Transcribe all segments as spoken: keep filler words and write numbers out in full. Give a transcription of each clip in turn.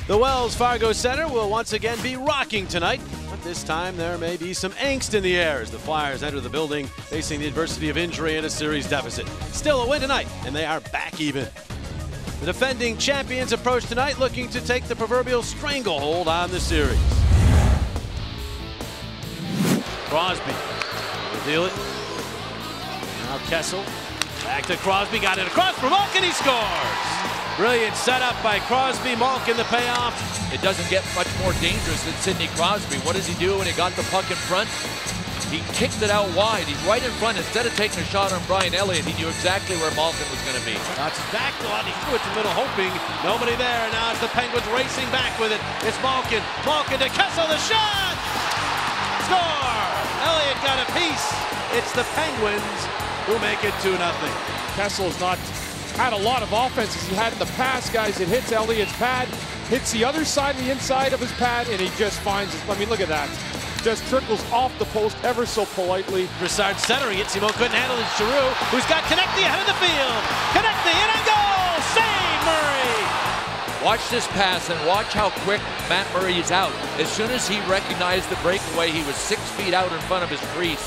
The Wells Fargo Center will once again be rocking tonight, but this time there may be some angst in the air as the Flyers enter the building facing the adversity of injury and a series deficit. Still a win tonight, and they are back even. The defending champions approach tonight looking to take the proverbial stranglehold on the series. Crosby will deal it. Now Kessel back to Crosby, got it across for Malkin, he scores! Brilliant setup by Crosby, Malkin the payoff. It doesn't get much more dangerous than Sidney Crosby. What does he do when he got the puck in front? He kicked it out wide. He's right in front. Instead of taking a shot on Brian Elliott, he knew exactly where Malkin was going to be. That's back on. He threw it to the middle, hoping nobody there. Now it's the Penguins racing back with it. It's Malkin. Malkin to Kessel, the shot! Score! Elliott got a piece. It's the Penguins who make it two nothing. Kessel's not had a lot of offense as he had in the past, guys. It hits Elliott's pad, hits the other side of the inside of his pad, and he just finds it. I mean, look at that. Just trickles off the post ever so politely. Broussard centering it. Simon couldn't handle it. Giroux, who's got Konechny ahead of the field. Konechny in and goal! Save Murray! Watch this pass and watch how quick Matt Murray is out. As soon as he recognized the breakaway, he was six feet out in front of his crease.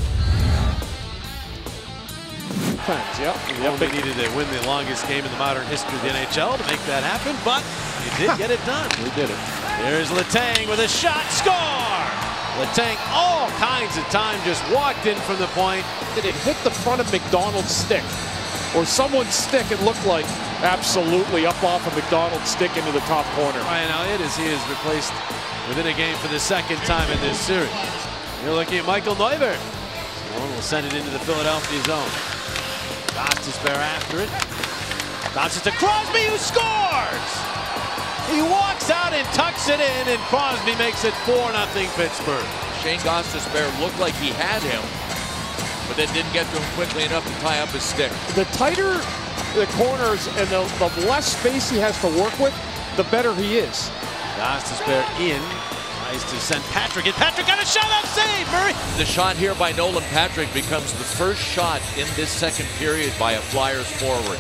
Yep. He only needed to win the longest game in the modern history of the N H L to make that happen, but he did get it done. He did it. Here's Letang with a shot, score! Letang all kinds of time just walked in from the point. Did it hit the front of McDonald's stick? Or someone's stick, it looked like. Absolutely up off of McDonald's stick into the top corner. Ryan Elliott, as he is replaced within a game for the second time in this series. You're looking at Michael Neuvert. Someone will send it into the Philadelphia zone. Gostisbehere after it. Bounces to Crosby, who scores! He walks out and tucks it in, and Crosby makes it four nothing Pittsburgh. Shane Gostisbehere looked like he had him, but then didn't get to him quickly enough to tie up his stick. The tighter the corners and the, the less space he has to work with, the better he is. Gostisbehere in. Tries to send Patrick, and Patrick got a shot up, save, Murray! The shot here by Nolan Patrick becomes the first shot in this second period by a Flyers forward.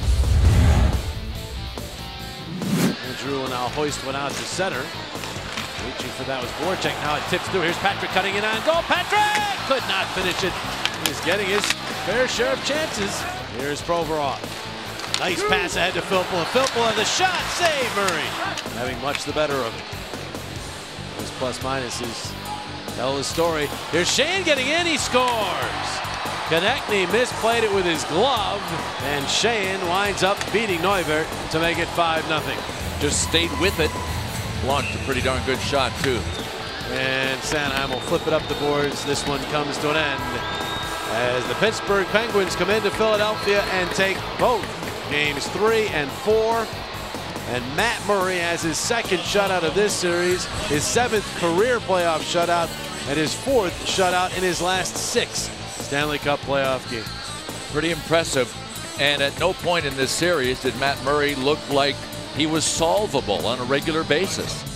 Drew will now hoist one out to center. Reaching for that was Voracek. Now it tips through. Here's Patrick cutting it on goal. Patrick could not finish it. He's getting his fair share of chances. Here's Provorov. Nice pass ahead to Filppula. Filppula, the shot, save Murray. Having much the better of it. Those plus minuses tell the story. Here's Shane getting in. He scores. Konechny misplayed it with his glove, and Shane winds up beating Neuvert to make it five nothing. Just stayed with it. Launched a pretty darn good shot, too. And Sanheim will flip it up the boards. This one comes to an end as the Pittsburgh Penguins come into Philadelphia and take both games three and four. And Matt Murray has his second shutout of this series, his seventh career playoff shutout, and his fourth shutout in his last six Stanley Cup playoff games. Pretty impressive. And at no point in this series did Matt Murray look like he was solvable on a regular basis.